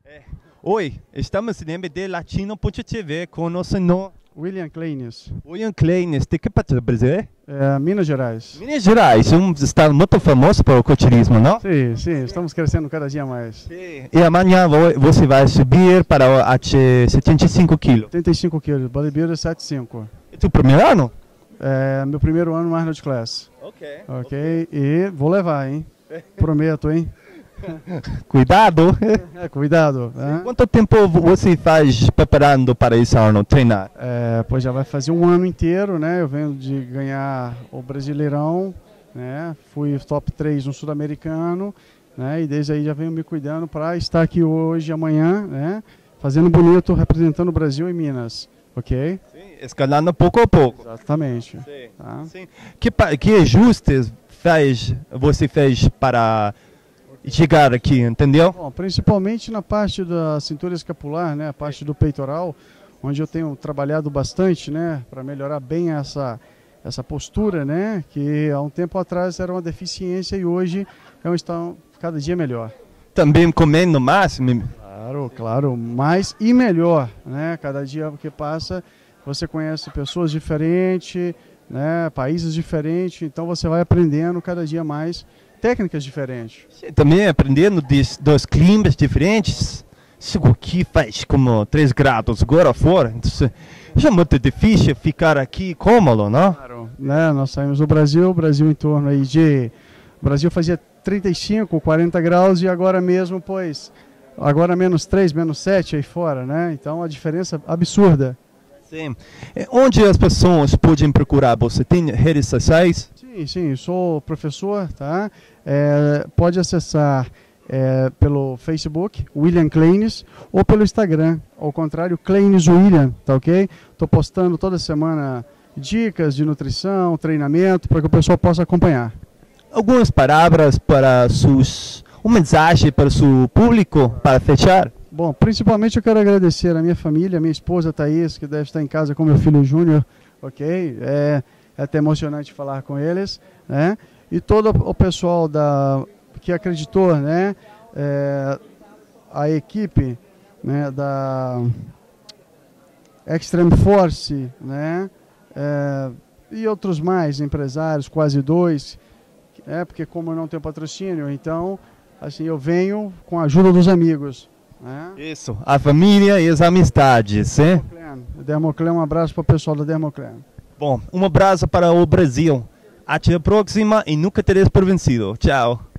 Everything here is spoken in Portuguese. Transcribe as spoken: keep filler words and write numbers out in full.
É. Oi, estamos em M D Latino ponto T V com o nosso nome William Kleines, William Kleines. De que parte do Brasil? é, Minas Gerais. Minas Gerais, um estado muito famoso para o ecoturismo, não? Sim, sim, estamos crescendo cada dia mais. Sim. E amanhã vo- você vai subir para o- até setenta e cinco quilos. setenta e cinco quilos, bodybuilder setenta e cinco. É tu primeiro ano? É meu primeiro ano no Arnold Class. Ok. Ok? E vou levar, hein? Prometo, hein? Cuidado. É, cuidado. Né? Quanto tempo você faz preparando para esse ano, treinar? É, pois já vai fazer um ano inteiro, né? Eu venho de ganhar o Brasileirão, né? Fui top três no Sul-Americano, né? E desde aí já venho me cuidando para estar aqui hoje, amanhã, né? Fazendo bonito, representando o Brasil e Minas, ok? Sim, escalando pouco a pouco. Exatamente. Sim. Tá? Sim. Que, pa- que ajustes fez, você fez para chegar aqui, entendeu? Bom, principalmente na parte da cintura escapular, né? A parte do peitoral, onde eu tenho trabalhado bastante, né? Para melhorar bem essa, essa postura, né? Que há um tempo atrás era uma deficiência e hoje é um estão cada dia melhor. Também comendo mais? me- Claro, claro, mais e melhor, né? Cada dia que passa, você conhece pessoas diferentes, né? Países diferentes, então você vai aprendendo cada dia mais técnicas diferentes. Também aprendendo des- dos climas diferentes. Isso aqui faz como três graus agora fora. Então, já é muito difícil ficar aqui cômodo, não? Claro, né? Nós saímos do Brasil, o Brasil em torno aí de... O Brasil fazia trinta e cinco, quarenta graus e agora mesmo, pois, agora menos três, menos sete aí fora, né? Então a diferença absurda. Sim. É, onde as pessoas podem procurar? Você tem redes sociais? Sim, sim, sou professor, tá? É, pode acessar é, pelo Facebook, William Kleines, ou pelo Instagram, ao contrário, Kleines William, tá ok? Estou postando toda semana dicas de nutrição, treinamento, para que o pessoal possa acompanhar. Algumas palavras para seus... Uma mensagem para o seu público, para fechar? Bom, principalmente eu quero agradecer a minha família, a minha esposa Thaís, que deve estar em casa com meu filho Júnior, ok? É, é até emocionante falar com eles, né? E todo o pessoal da, que acreditou, né? É, a equipe, né? Da Extreme Force, né? É, e outros mais, empresários, quase dois, é, porque como eu não tenho patrocínio, então, assim, eu venho com a ajuda dos amigos. É. Isso, a família e as amizades, hein? Dermoclé, um abraço para o pessoal da Dermoclé. Bom, um abraço para o Brasil. Até a próxima e nunca teres por vencido. Tchau.